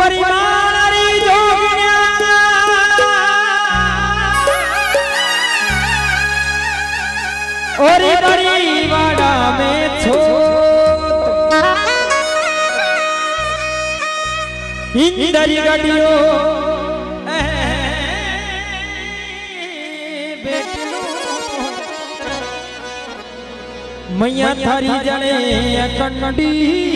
परिमाणारी जोगिया और बड़ी वाड़ा में छो इंदरी गडियो मैया थारी जने कंडी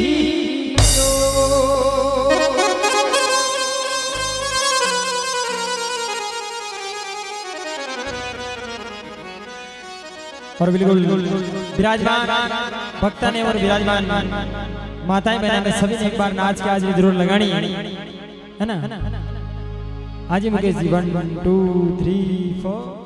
और बिल्कुल विराजमान भक्ता ने और विराजमान माताएं बहनें सभी ने एक बार नाच के हाजिरी जरूर लगानी है ना। आज मुकेश जी 1 2 3 4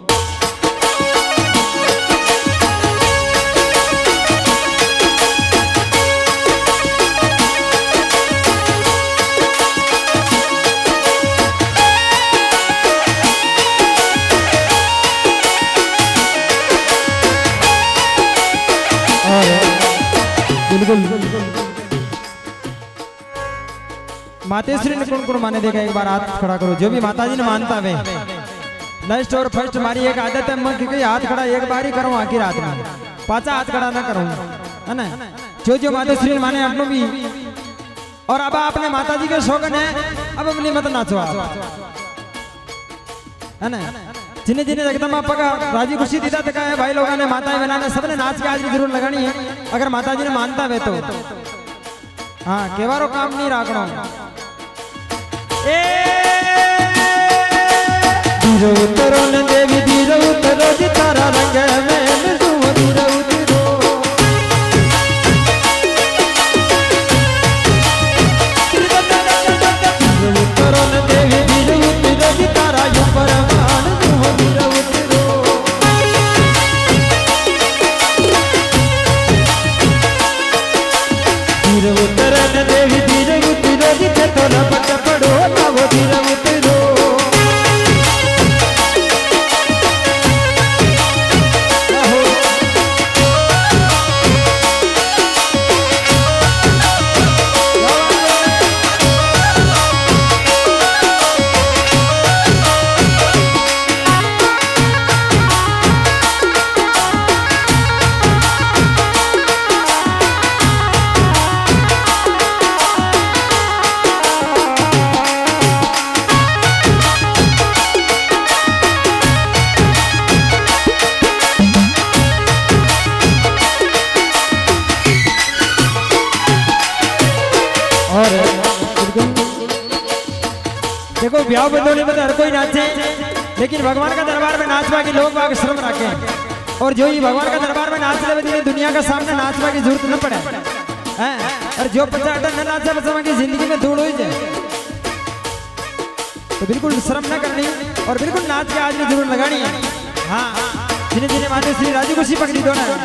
मातेश्वरी ने कौन कौन माने देखा एक बार हाथ खड़ा करो जो भी माताजी ने मानता है। नेक्स्ट और फर्स्ट हमारी एक आदत है मैं क्योंकि हाथ खड़ा एक बार ही करूँ आखिर रात में पाचा हाथ खड़ा ना करूँ है ना। जो मातेश्वरी ने माने अपनों भी और अब आपने माताजी के शौकन है अब अपनी मत नाचो है ना। जिन्हें जिन्हें एकदम आप राजी खुशी दीदा तक है भाई लोगों ने माताएं बनाने सबने नाच के हाजिरी जरूर लगानी है अगर माताजी ने मानता है तो। हाँ केवारो काम नहीं राखना धीरो उतरो न देवी धीरो उतरो जी तारा रंग में धीरो उतरो धीरो उतरो न देवी धीरो उतरो जी तारा ऊपर धीरो उतरो धीरो उतरो न देवी धीरो उतरो जी थोड़ा पट पड़ो ना वो धीरो उतरो देखो ब्याह बंदोली में हर कोई नाचे लेकिन भगवान का दरबार में नाचवा के लोग वहां श्रम रखे और जो ही भगवान का दरबार में नाच ले दुनिया का सामने नाचवा की जरूरत न पड़े और जो बच्चा न नाचा बच्चा की जिंदगी में धूल हो जाए तो बिल्कुल श्रम न करनी और बिल्कुल नाच के हाजिरी जरूर लगानी है। हाँ जिन्हें जिन्हें माते श्री राजी खुशी पकड़ी दो ना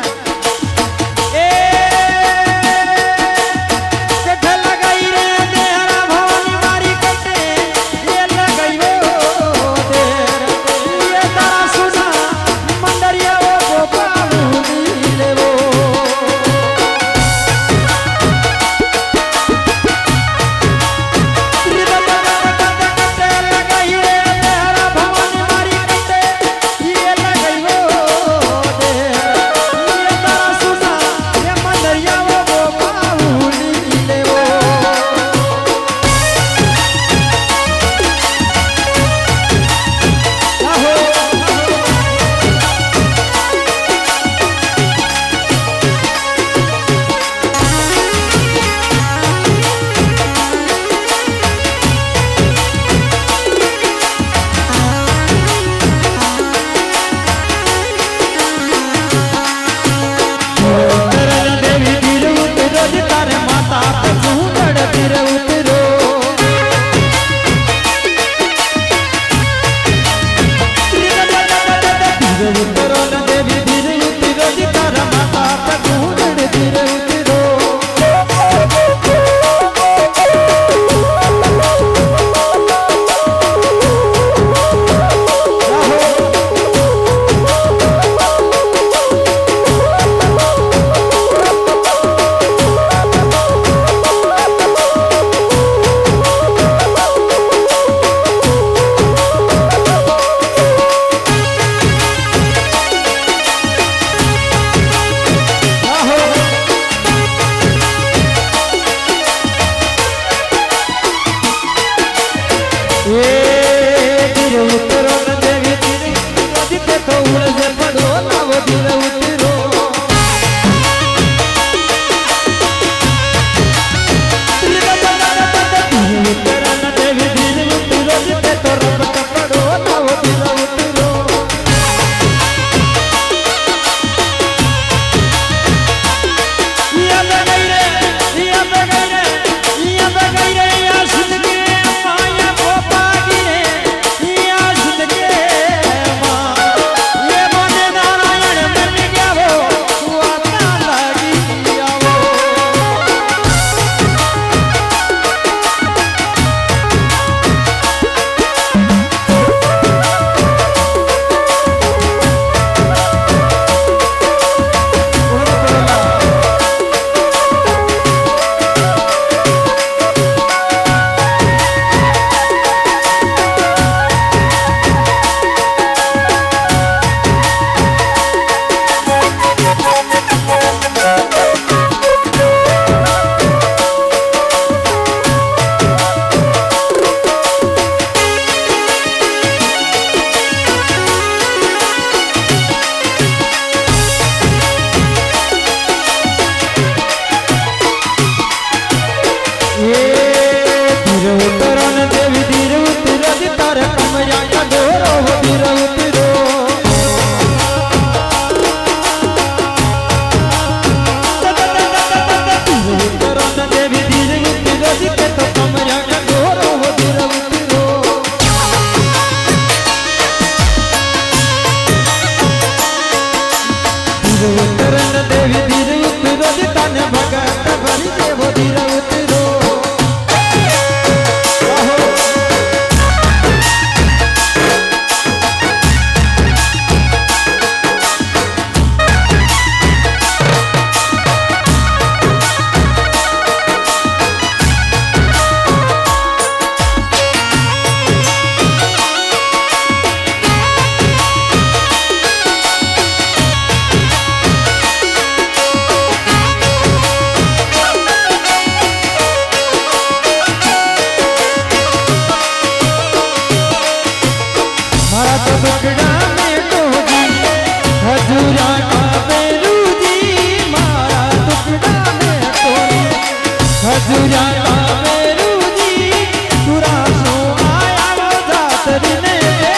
हजूरा मेरू जी तुरा सो आया वो जातरी ने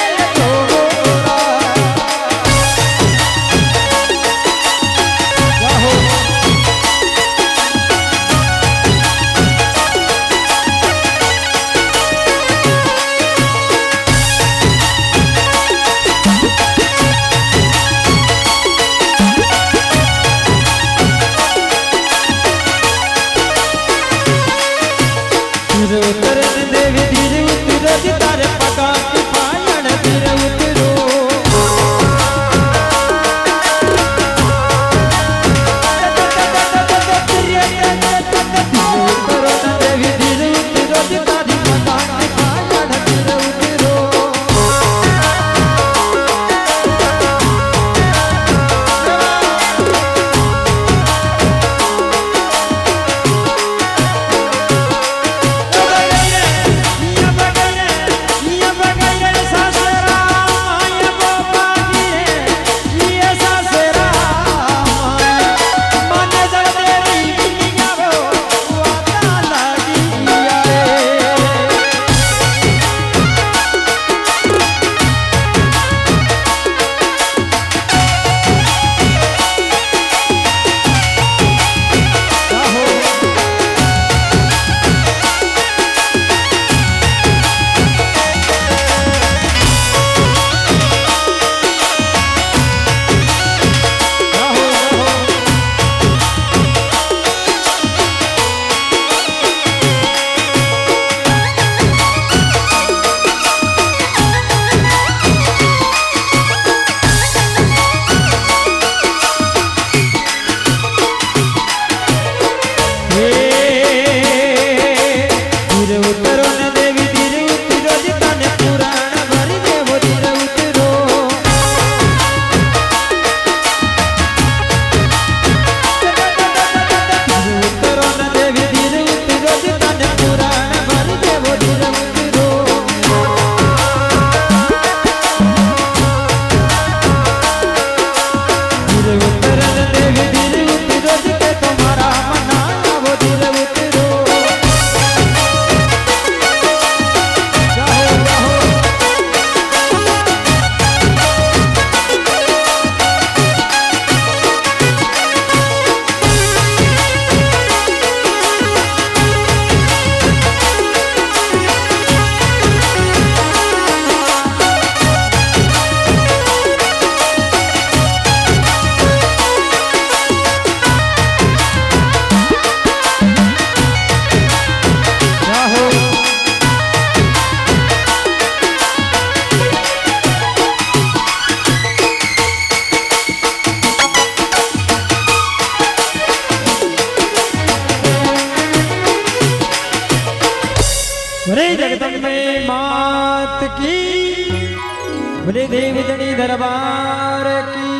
जगदम्बे मात की, बोले देवी दरबार की।